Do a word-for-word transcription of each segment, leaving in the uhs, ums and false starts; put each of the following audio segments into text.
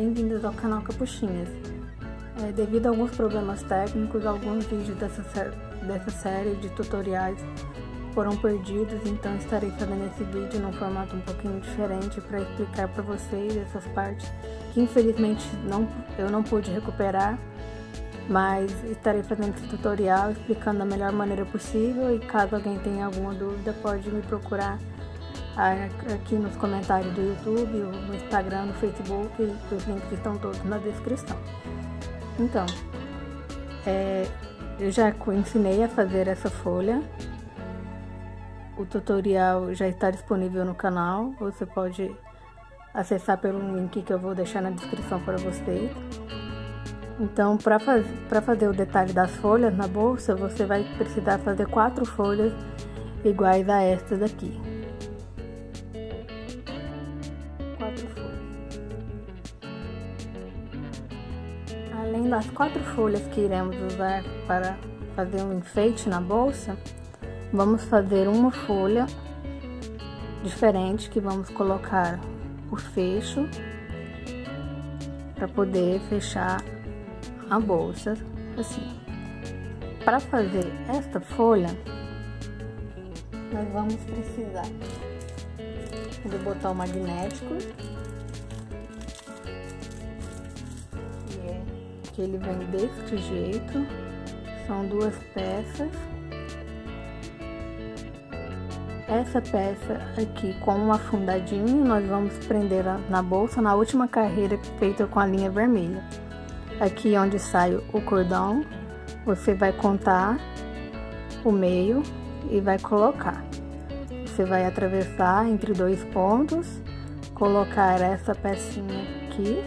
bem-vindos ao canal Capuchinhas. É, devido a alguns problemas técnicos, alguns vídeos dessa, sé dessa série de tutoriais foram perdidos, então estarei fazendo esse vídeo num formato um pouquinho diferente para explicar para vocês essas partes que infelizmente não, eu não pude recuperar, mas estarei fazendo esse tutorial explicando da melhor maneira possível, e caso alguém tenha alguma dúvida pode me procurar aqui nos comentários do YouTube, no Instagram, no Facebook, os links estão todos na descrição. Então, é, eu já ensinei a fazer essa folha, o tutorial já está disponível no canal, você pode acessar pelo link que eu vou deixar na descrição para vocês. Então, para faz, para fazer o detalhe das folhas na bolsa, você vai precisar fazer quatro folhas iguais a esta daqui. Quatro folhas. Além das quatro folhas que iremos usar para fazer um enfeite na bolsa, vamos fazer uma folha diferente que vamos colocar o fecho para poder fechar a bolsa assim. Para fazer esta folha, nós vamos precisar do botão magnético, que é que ele vem deste jeito, são duas peças. Essa peça aqui com um afundadinho nós vamos prender na bolsa na última carreira feita com a linha vermelha. Aqui onde sai o cordão, você vai contar o meio e vai colocar. Você vai atravessar entre dois pontos, colocar essa pecinha aqui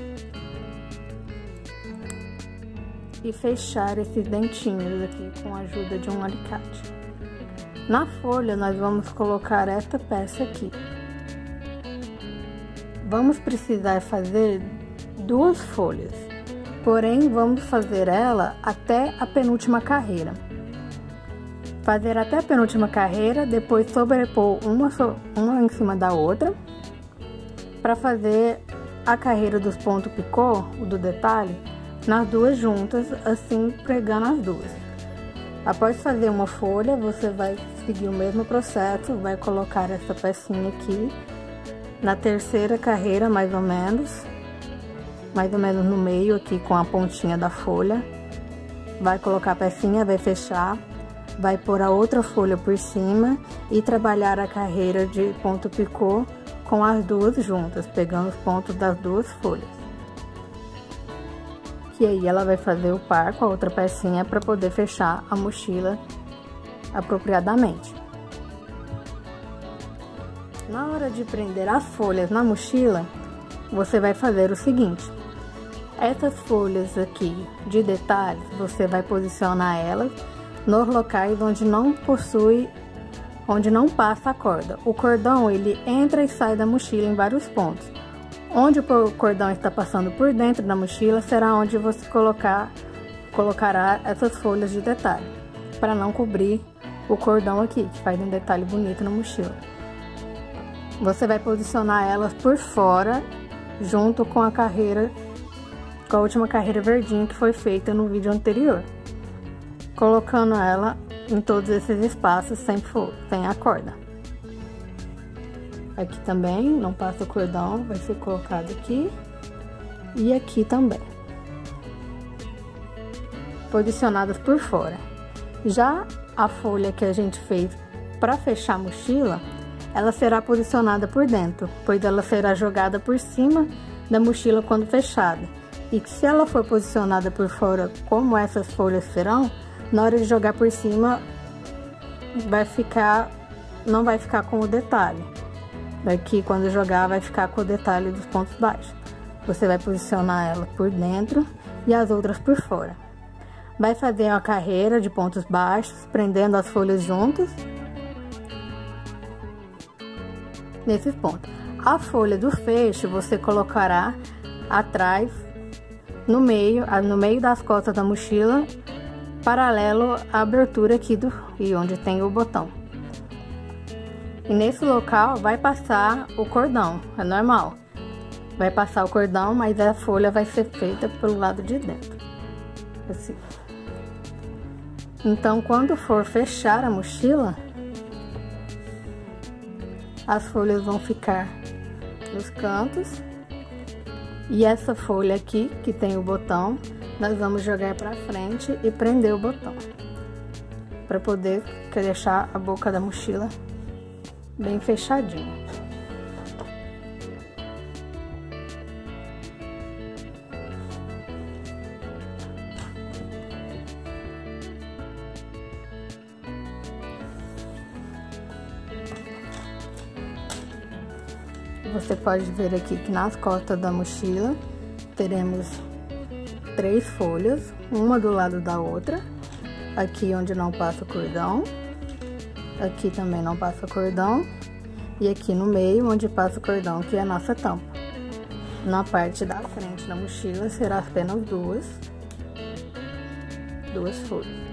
e fechar esses dentinhos aqui com a ajuda de um alicate. Na folha nós vamos colocar esta peça aqui. Vamos precisar fazer duas folhas, porém vamos fazer ela até a penúltima carreira. Fazer até a penúltima carreira, depois sobrepor uma, uma em cima da outra, para fazer a carreira dos pontos picô, o do detalhe, nas duas juntas, assim pregando as duas. Após fazer uma folha, você vai seguir o mesmo processo, vai colocar essa pecinha aqui na terceira carreira, mais ou menos, mais ou menos no meio aqui com a pontinha da folha. Vai colocar a pecinha, vai fechar, vai pôr a outra folha por cima e trabalhar a carreira de ponto picô com as duas juntas, pegando os pontos das duas folhas. Que aí ela vai fazer o par com a outra pecinha para poder fechar a mochila apropriadamente. Na hora de prender as folhas na mochila, você vai fazer o seguinte: essas folhas aqui de detalhes, você vai posicionar elas nos locais onde não possui, onde não passa a corda. O cordão, ele entra e sai da mochila em vários pontos. Onde o cordão está passando por dentro da mochila será onde você colocar, colocará essas folhas de detalhe, para não cobrir o cordão aqui, que faz um detalhe bonito na mochila. Você vai posicionar elas por fora, junto com a carreira, com a última carreira verdinha que foi feita no vídeo anterior, colocando ela em todos esses espaços sem, sem a corda. Aqui também não passa o cordão, vai ser colocado aqui e aqui também, posicionadas por fora. Já a folha que a gente fez para fechar a mochila, ela será posicionada por dentro, pois ela será jogada por cima da mochila quando fechada. E que se ela for posicionada por fora, como essas folhas serão, na hora de jogar por cima, vai ficar, não vai ficar com o detalhe. Daqui, quando jogar, vai ficar com o detalhe dos pontos baixos. Você vai posicionar ela por dentro e as outras por fora. Vai fazer uma carreira de pontos baixos, prendendo as folhas juntas nesses pontos. A folha do fecho você colocará atrás, no meio, no meio das costas da mochila, paralelo à abertura aqui do e onde tem o botão. E nesse local vai passar o cordão, é normal. vai passar o cordão, mas a folha vai ser feita pelo lado de dentro, assim. Então, quando for fechar a mochila, as folhas vão ficar nos cantos. E essa folha aqui, que tem o botão, nós vamos jogar pra frente e prender o botão, para poder deixar a boca da mochila bem fechadinha. Você pode ver aqui que nas costas da mochila teremos três folhas, uma do lado da outra. Aqui onde não passa cordão, aqui também não passa cordão, e aqui no meio onde passa cordão, que é a nossa tampa. Na parte da frente da mochila será apenas duas, duas folhas.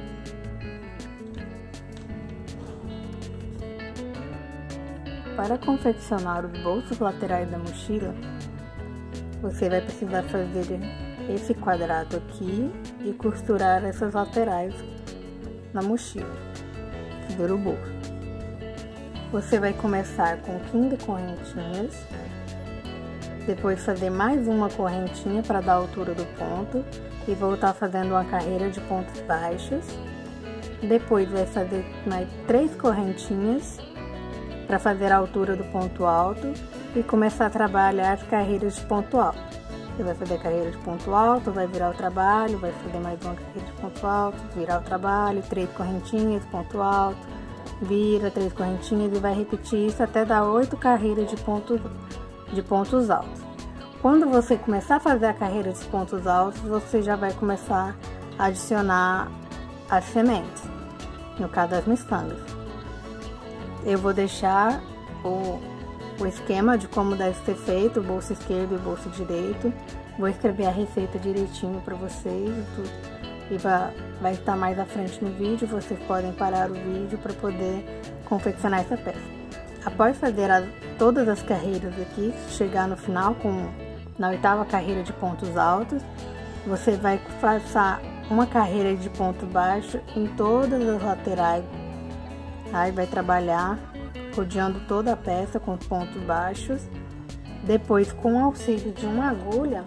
Para confeccionar os bolsos laterais da mochila, você vai precisar fazer esse quadrado aqui e costurar essas laterais na mochila, fazer o bolso. Você vai começar com quinze correntinhas, depois fazer mais uma correntinha para dar a altura do ponto e voltar fazendo uma carreira de pontos baixos. Depois vai fazer mais três correntinhas para fazer a altura do ponto alto e começar a trabalhar as carreiras de ponto alto. Você vai fazer a carreira de ponto alto, vai virar o trabalho, vai fazer mais uma carreira de ponto alto, virar o trabalho, três correntinhas, ponto alto, vira, três correntinhas e vai repetir isso até dar oito carreiras de, ponto, de pontos altos. Quando você começar a fazer a carreira de pontos altos, você já vai começar a adicionar as sementes, no caso das miçangas. Eu vou deixar o, o esquema de como deve ser feito, o bolso esquerdo e o bolso direito. Vou escrever a receita direitinho para vocês e, tudo, e vai, vai estar mais à frente no vídeo. Vocês podem parar o vídeo para poder confeccionar essa peça. Após fazer a, todas as carreiras aqui, chegar no final, com, na oitava carreira de pontos altos, você vai passar uma carreira de ponto baixo em todas as laterais. Aí vai trabalhar rodeando toda a peça com pontos baixos. Depois, com o auxílio de uma agulha,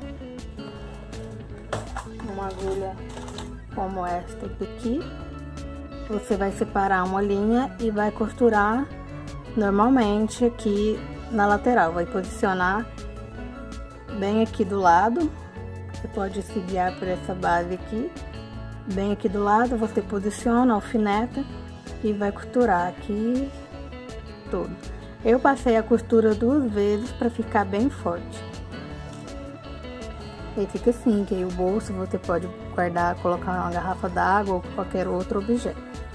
uma agulha como esta aqui, você vai separar uma linha e vai costurar normalmente aqui na lateral. Vai posicionar bem aqui do lado. Você pode se guiar por essa base aqui. Bem aqui do lado, você posiciona, alfineta e vai costurar aqui todo. Eu passei a costura duas vezes para ficar bem forte. E fica assim, que aí o bolso você pode guardar, colocar uma garrafa d'água ou qualquer outro objeto.